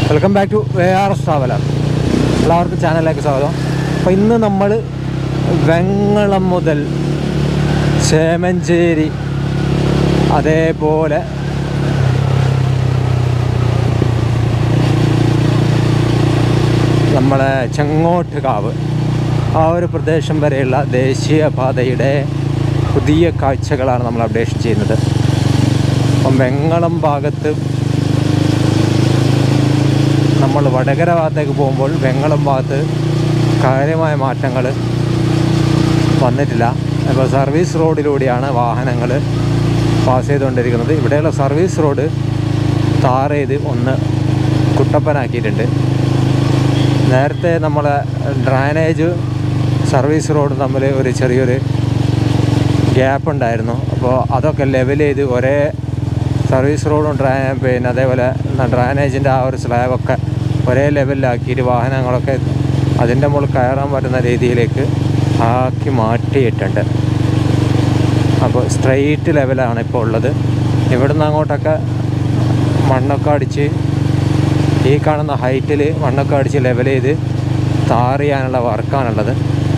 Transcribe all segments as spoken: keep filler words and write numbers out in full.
Welcome back to A R S traveller. എല്ലാവർക്കും ചാനലിലേക്ക് സ്വാഗതം. അപ്പോൾ ഇന്ന് നമ്മൾ വെങ്ങളം മുതൽ ചേമഞ്ചേരി, അതേപോലെ നമ്മളെ ചെങ്ങോട്ടുകാവ്, ആ ഒരു പ്രദേശം വരെയുള്ള ദേശീയപാതയുടെ പുതിയ കാഴ്ചകളാണ് നമ്മൾ അപ്ഡേഷൻ ചെയ്യുന്നത്. അപ്പം വെങ്ങളം ഭാഗത്ത് നമ്മൾ വടകര ഭാഗത്തേക്ക് പോകുമ്പോൾ വെങ്ങളം ഭാഗത്ത് കാര്യമായ മാറ്റങ്ങൾ വന്നിട്ടില്ല. അപ്പോൾ സർവീസ് റോഡിലൂടെയാണ് വാഹനങ്ങൾ പാസ് ചെയ്തുകൊണ്ടിരിക്കുന്നത്. ഇവിടെയുള്ള സർവീസ് റോഡ് ടാർ ചെയ്ത് ഒന്ന് കുട്ടപ്പനാക്കിയിട്ടുണ്ട്. നേരത്തെ നമ്മളെ ഡ്രൈനേജ് സർവീസ് റോഡ് തമ്മിൽ ഒരു ചെറിയൊരു ഗ്യാപ്പ് ഉണ്ടായിരുന്നു. അപ്പോൾ അതൊക്കെ ലെവൽ ചെയ്ത് ഒരേ സർവീസ് റോഡും ഡ്രൈ പിന്നെ അതേപോലെ ഡ്രൈനേജിൻ്റെ ആ ഒരു സ്ലാബൊക്കെ ഒരേ ലെവലിലാക്കിയിട്ട് വാഹനങ്ങളൊക്കെ അതിൻ്റെ മുകളിൽ കയറാൻ പറ്റുന്ന രീതിയിലേക്ക് ആക്കി മാറ്റിയിട്ടുണ്ട്. അപ്പോൾ സ്ട്രെയിറ്റ് ലെവലാണ് ഇപ്പോൾ ഉള്ളത്. ഇവിടുന്ന് അങ്ങോട്ടൊക്കെ മണ്ണൊക്കെ അടിച്ച് ഈ കാണുന്ന ഹൈറ്റിൽ മണ്ണൊക്കെ അടിച്ച് ലെവൽ ചെയ്ത് ടാർ ചെയ്യാനുള്ള വർക്കാണുള്ളത്.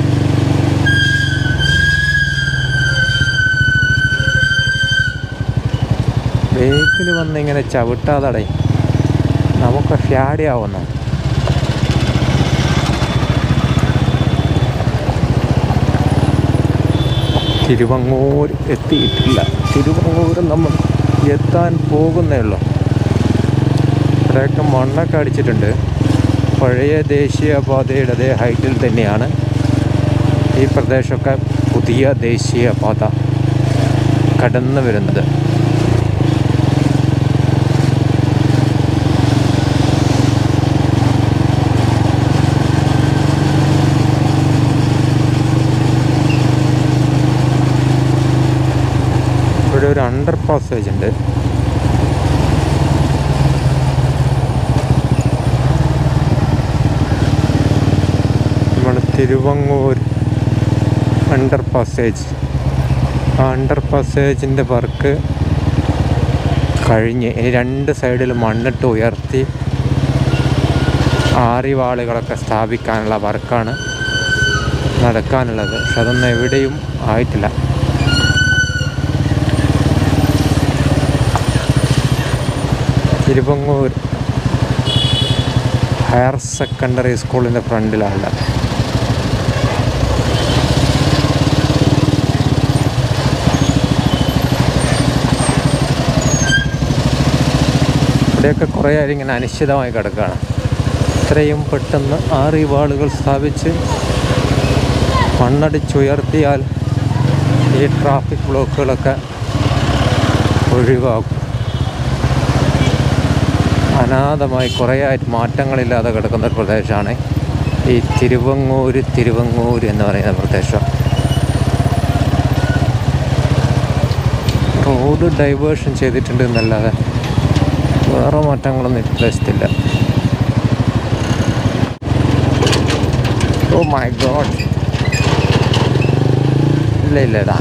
ബേക്കിൽ വന്നിങ്ങനെ ചവിട്ടാതടേ നമുക്ക് ഫ്യാടിയാവുന്നു. തിരുവങ്ങൂർ എത്തിയിട്ടില്ല. തിരുവങ്ങൂർ നമ്മൾ എത്താൻ പോകുന്നേ ഉള്ളൂ. ഇവിടെയൊക്കെ മണ്ണൊക്കെ അടിച്ചിട്ടുണ്ട്. പഴയ ദേശീയപാതയുടെ അതേ ഹൈറ്റിൽ തന്നെയാണ് ഈ പ്രദേശമൊക്കെ പുതിയ ദേശീയപാത കടന്നു വരുന്നത്. ഇവിടെ ഒരു അണ്ടർ പാസേജ് ഉണ്ട്. നമ്മൾ തിരുവങ്ങൂർ അണ്ടർ പാസേജ്, ആ അണ്ടർ പാസേജിൻ്റെ വർക്ക് കഴിഞ്ഞ് ഇനി രണ്ട് സൈഡിൽ മണ്ണിട്ട് ഉയർത്തി ആറിവാളുകളൊക്കെ സ്ഥാപിക്കാനുള്ള വർക്കാണ് നടക്കാനുള്ളത്. പക്ഷെ അതൊന്നും എവിടെയും ആയിട്ടില്ല. തിരുവങ്ങൂർ ഹയർ സെക്കൻഡറി സ്കൂളിൻ്റെ ഫ്രണ്ടിലാണ്. ഇവിടെയൊക്കെ കുറേ ആരും ഇങ്ങനെ അനിശ്ചിതമായി കിടക്കുകയാണ്. ഇത്രയും പെട്ടെന്ന് ആറ് വാളുകൾ സ്ഥാപിച്ച് മണ്ണടിച്ചുയർത്തിയാൽ ഈ ട്രാഫിക് ബ്ലോക്കുകളൊക്കെ ഒഴിവാകും. അനാഥമായി കുറേയായിട്ട് മാറ്റങ്ങളില്ലാതെ കിടക്കുന്ന ഒരു പ്രദേശമാണ് ഈ തിരുവങ്ങൂർ തിരുവങ്ങൂർ എന്ന് പറയുന്ന പ്രദേശം. റോഡ് ഡൈവേർഷൻ ചെയ്തിട്ടുണ്ട് എന്നല്ലാതെ വേറെ മാറ്റങ്ങളൊന്നും ഈ പ്രദേശത്തില്ല. ഓ മൈ ഗോഡ്, ഇല്ല ഇല്ലടാ,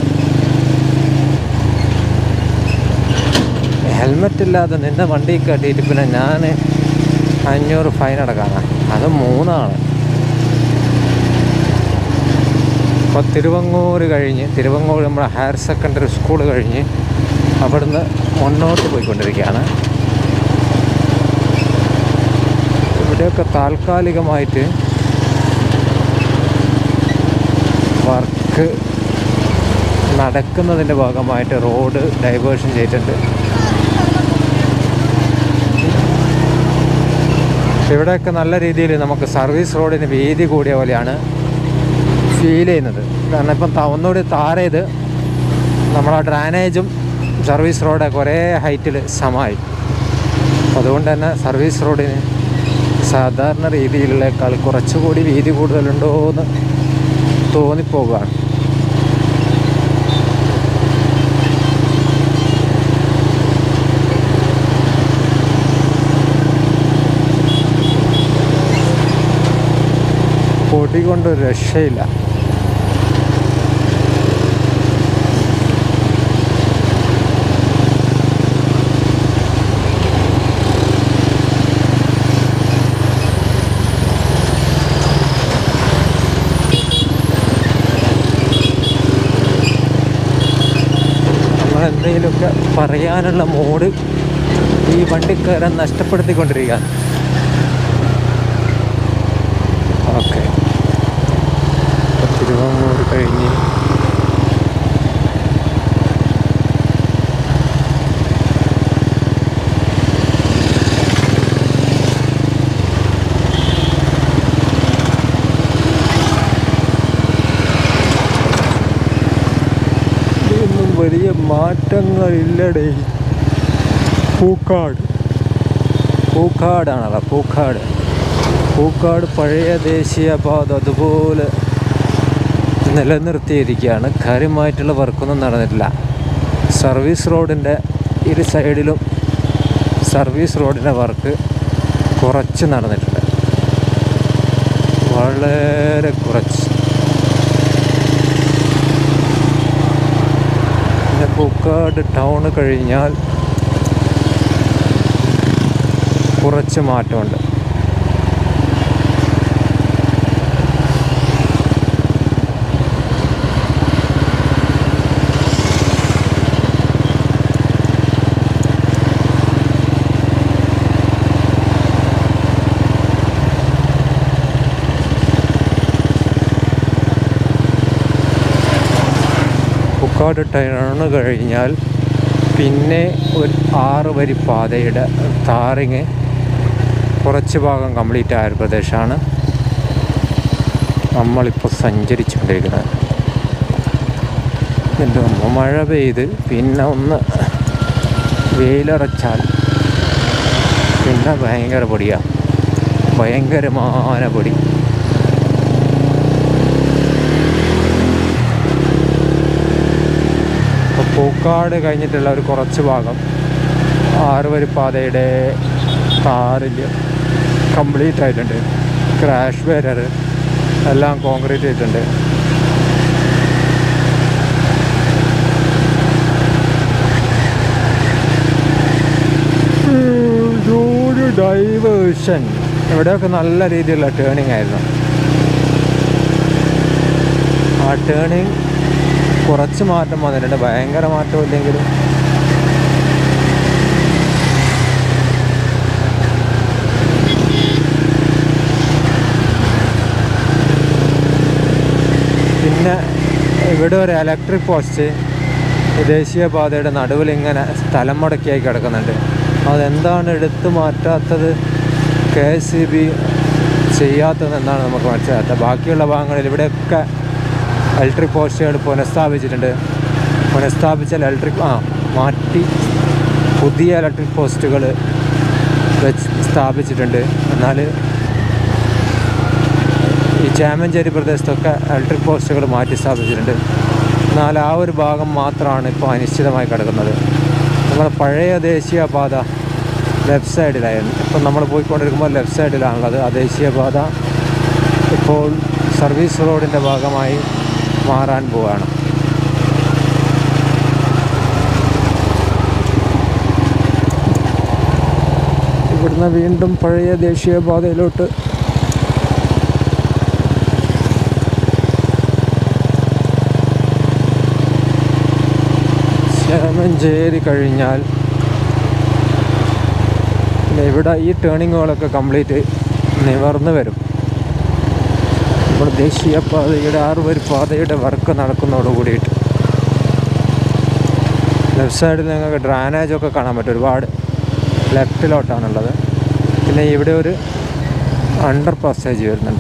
ഹെൽമെറ്റ് ഇല്ലാതെ നിന്നെ വണ്ടി കെട്ടിയിട്ട് പിന്നെ ഞാൻ അഞ്ഞൂറ് ഫൈൻ അടക്കാനാണ്. അത് മൂന്നാണ്. ഇപ്പോൾ തിരുവങ്ങൂർ കഴിഞ്ഞ് തിരുവങ്ങൂർ നമ്മുടെ ഹയർ സെക്കൻഡറി സ്കൂൾ കഴിഞ്ഞ് അവിടുന്ന് മുന്നോട്ട് പോയിക്കൊണ്ടിരിക്കുകയാണ്. ഇവിടെയൊക്കെ താൽക്കാലികമായിട്ട് വർക്ക് നടക്കുന്നതിൻ്റെ ഭാഗമായിട്ട് റോഡ് ഡൈവേർഷൻ ചെയ്തിട്ടുണ്ട്. ഇവിടെയൊക്കെ നല്ല രീതിയിൽ നമുക്ക് സർവീസ് റോഡിന് വീതി കൂടിയ പോലെയാണ് ഫീൽ ചെയ്യുന്നത്. കാരണം ഇപ്പം ഒന്നുകൂടി ടാർ ചെയ്ത് നമ്മളെ ഡ്രൈനേജും സർവീസ് റോഡൊക്കെ ഒരേ ഹൈറ്റിൽ സമമായി. അതുകൊണ്ട് തന്നെ സർവീസ് റോഡിന് സാധാരണ രീതിയിലേക്കാൾ കുറച്ചുകൂടി വീതി കൂടുതലുണ്ടോ എന്ന് തോന്നിപ്പോവുകയാണ്. പൊടി കൊണ്ട് രക്ഷയില്ല. എന്തെങ്കിലുമൊക്കെ പറയാനുള്ള മൂഡ് ഈ വണ്ടിക്കാരൻ നഷ്ടപ്പെടുത്തിക്കൊണ്ടിരിക്കുകയാണ്. ഓക്കെ, തിരുവാങ്ങൂർ കഴിഞ്ഞ് ഇതൊന്നും വലിയ മാറ്റങ്ങളില്ലടേ. പൂക്കാട് പൂക്കാടാണല്ലോ പൂക്കാട് പൂക്കാട് പഴയ ദേശീയപാത അതുപോലെ നിലനിർത്തിയിരിക്കുകയാണ്. കാര്യമായിട്ടുള്ള വർക്കൊന്നും നടന്നിട്ടില്ല. സർവീസ് റോഡിൻ്റെ ഇരു സൈഡിലും സർവീസ് റോഡിൻ്റെ വർക്ക് കുറച്ച് നടന്നിട്ടുണ്ട്, വളരെ കുറച്ച്. പിന്നെ പൂക്കാട് ടൗൺ കഴിഞ്ഞാൽ കുറച്ച് മാറ്റമുണ്ട്. പൂക്കാട് ടൗൺ കഴിഞ്ഞാൽ പിന്നെ ഒരു ആറ് വരി പാതയുടെ ടാറിങ് കുറച്ച് ഭാഗം കംപ്ലീറ്റ് ആയ ഒരു പ്രദേശമാണ് നമ്മളിപ്പോൾ സഞ്ചരിച്ചുകൊണ്ടിരിക്കുന്നത്. എൻ്റെ മഴ പെയ്ത് പിന്നെ ഒന്ന് വെയിലറച്ചാൽ പിന്നെ ഭയങ്കര പൊടിയാണ്, ഭയങ്കരമായ പൊടി. അപ്പോൾ പൂക്കാട് കഴിഞ്ഞിട്ടുള്ള ഒരു കുറച്ച് ഭാഗം ആറുവരി പാതയുടെ ടാറിൽ കംപ്ലീറ്റ് ആയിട്ടുണ്ട്. ക്രാഷ് ബാരിയർ എല്ലാം കോൺക്രീറ്റ് ചെയ്തിട്ടുണ്ട്. ഒരു ഡൈവേർഷൻ ഇവിടെയൊക്കെ നല്ല രീതിയിലുള്ള ടേണിംഗ് ആയിരുന്നു. ആ ടേണിംഗ് കുറച്ച് മാറ്റം വന്നിട്ടുണ്ട്, ഭയങ്കര മാറ്റം ഇല്ലെങ്കിലും. പിന്നെ ഇവിടെ ഒരു ഇലക്ട്രിക് പോസ്റ്റ് ദേശീയപാതയുടെ നടുവിൽ ഇങ്ങനെ സ്ഥലം മുടക്കിയായി കിടക്കുന്നുണ്ട്. അതെന്താണ് എടുത്തു മാറ്റാത്തത്, കെ എസ് ഇ ബി ചെയ്യാത്തതെന്നാണ് നമുക്ക് മനസ്സിലാകാത്തത്. ബാക്കിയുള്ള ഭാഗങ്ങളിൽ ഇവിടെയൊക്കെ ഇലക്ട്രിക് പോസ്റ്റുകൾ പുനഃസ്ഥാപിച്ചിട്ടുണ്ട്. പുനഃസ്ഥാപിച്ചാൽ ഇലക്ട്രിക് ആ മാറ്റി പുതിയ ഇലക്ട്രിക് പോസ്റ്റുകൾ വെച്ച് സ്ഥാപിച്ചിട്ടുണ്ട്. എന്നാൽ ഈ ചേമഞ്ചേരി പ്രദേശത്തൊക്കെ ഇലക്ട്രിക് പോസ്റ്റുകൾ മാറ്റി സ്ഥാപിച്ചിട്ടുണ്ട്. എന്നാൽ ആ ഒരു ഭാഗം മാത്രമാണ് ഇപ്പോൾ അനിശ്ചിതമായി കിടക്കുന്നത്. നമ്മുടെ പഴയ ദേശീയപാത ലെഫ്റ്റ് സൈഡിലായിരുന്നു. ഇപ്പം നമ്മൾ പോയിക്കൊണ്ടിരിക്കുമ്പോൾ ലെഫ്റ്റ് സൈഡിലാണുള്ളത്. ആ ദേശീയപാത ഇപ്പോൾ സർവീസ് റോഡിൻ്റെ ഭാഗമായി മാറാൻ പോവുകയാണ്. ഇവിടുന്ന് വീണ്ടും പഴയ ദേശീയപാതയിലോട്ട് ചേമഞ്ചേരി കഴിഞ്ഞാൽ ഇവിടെ ഈ ടേണിങ്ങുകളൊക്കെ കംപ്ലീറ്റ് നിവർന്ന് വരും. നമ്മുടെ ദേശീയപാതയുടെ ആറുവരി പാതയുടെ വർക്ക് നടക്കുന്നതോട് കൂടിയിട്ട് ലെഫ്റ്റ് സൈഡിൽ നിങ്ങൾക്ക് ഡ്രാനേജൊക്കെ കാണാൻ പറ്റും. ഒരുപാട് ലെഫ്റ്റിലോട്ടാണുള്ളത്. പിന്നെ ഇവിടെ ഒരു അണ്ടർ പാസേജ് വരുന്നുണ്ട്.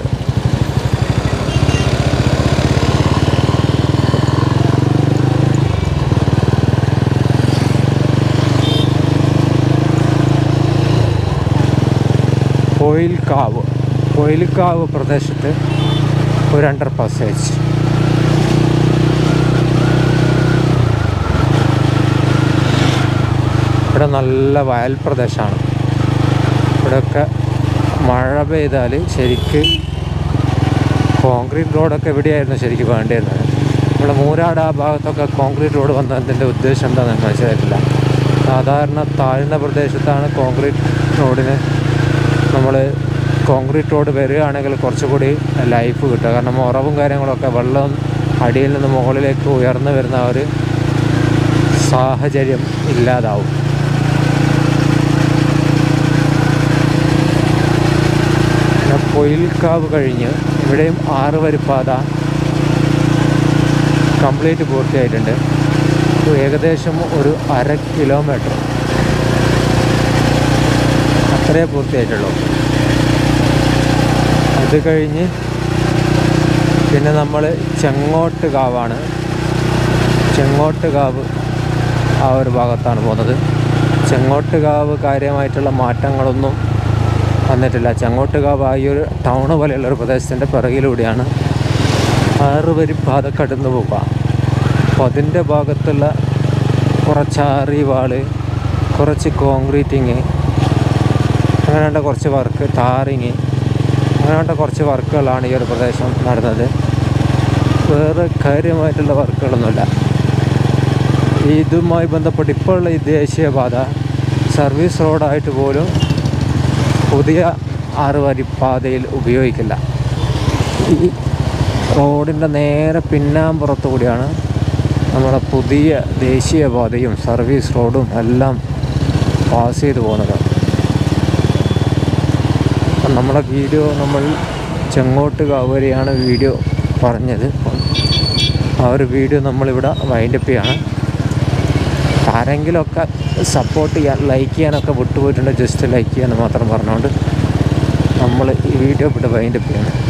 കോയിൽക്കാവ് കോയിൽക്കാവ് പ്രദേശത്ത് ഒരു അണ്ടർ പാസേജ്. ഇവിടെ നല്ല വയൽ പ്രദേശമാണ്. ഇവിടെയൊക്കെ മഴ പെയ്താൽ ശരിക്ക് കോൺക്രീറ്റ് റോഡൊക്കെ എവിടെയായിരുന്നു ശരിക്കും വേണ്ടിയിരുന്നത്. നമ്മുടെ മൂരാട് ആ ഭാഗത്തൊക്കെ കോൺക്രീറ്റ് റോഡ് വന്നതിൻ്റെ ഉദ്ദേശം എന്താണെന്ന് മനസ്സിലായിട്ടില്ല. സാധാരണ താഴ്ന്ന പ്രദേശത്താണ് കോൺക്രീറ്റ് റോഡിന് നമ്മൾ കോൺക്രീറ്റ് റോഡ് വരികയാണെങ്കിൽ കുറച്ചുകൂടി ലൈഫ് കിട്ടുക. കാരണം ഉറവും കാര്യങ്ങളൊക്കെ വെള്ളം അടിയിൽ നിന്ന് മുകളിലേക്ക് ഉയർന്നു വരുന്ന ഒരു സാഹചര്യം ഇല്ലാതാവും. പിന്നെ പൊയിൽക്കാവ് കഴിഞ്ഞ് ഇവിടെയും ആറ് വരിപ്പാത കംപ്ലീറ്റ് പൂർത്തിയായിട്ടുണ്ട്. ഏകദേശം ഒരു അര കിലോമീറ്റർ അത്രേ പൂർത്തിയായിട്ടുള്ളൂ. അത് കഴിഞ്ഞ് പിന്നെ നമ്മൾ ചെങ്ങോട്ട് കാവാണ്. ചെങ്ങോട്ട് കാവ് ആ ഒരു ഭാഗത്താണ് പോകുന്നത്. ചെങ്ങോട്ട് കാവ് കാര്യമായിട്ടുള്ള മാറ്റങ്ങളൊന്നും വന്നിട്ടില്ല. ചെങ്ങോട്ട് കാവ് ആ ഈ ഒരു ടൗണ് പോലെയുള്ളൊരു പ്രദേശത്തിൻ്റെ പിറകിലൂടെയാണ് ആറ് വരിപ്പാത കടന്നു പോവുക. അപ്പോൾ അതിൻ്റെ ഭാഗത്തുള്ള കുറച്ച് ആറിവാള്, കുറച്ച് കോൺക്രീറ്റിങ്, അങ്ങനെയുള്ള കുറച്ച് വർക്ക്, ടാറിങ്, അങ്ങനെയുള്ള കുറച്ച് വർക്കുകളാണ് ഈ ഒരു പ്രദേശം നടന്നത്. വേറെ കാര്യമായിട്ടുള്ള വർക്കുകളൊന്നുമില്ല. ഇതുമായി ബന്ധപ്പെട്ട് ഇപ്പോഴുള്ള ഈ ദേശീയപാത സർവീസ് റോഡായിട്ട് പോലും പുതിയ ആറുവരിപ്പാതയിൽ ഉപയോഗിക്കില്ല. ഈ റോഡിൻ്റെ നേരെ പിന്നാമ്പുറത്തു കൂടിയാണ് നമ്മുടെ പുതിയ ദേശീയപാതയും സർവീസ് റോഡും എല്ലാം പാസ് ചെയ്ത് പോകുന്നത്. നമ്മളെ വീഡിയോ നമ്മൾ ചെങ്ങോട്ട് കാവ് വരെയാണ് വീഡിയോ പറഞ്ഞത്. ആ ഒരു വീഡിയോ നമ്മളിവിടെ വൈൻഡപ്പ് ചെയ്യാണ്. ആരെങ്കിലുമൊക്കെ സപ്പോർട്ട് ചെയ്യാൻ, ലൈക്ക് ചെയ്യാനൊക്കെ വിട്ടുപോയിട്ടുണ്ട്. ജസ്റ്റ് ലൈക്ക് ചെയ്യാൻ മാത്രം പറഞ്ഞുകൊണ്ട് നമ്മൾ ഈ വീഡിയോ ഇവിടെ വൈൻഡപ്പ് ചെയ്യണം.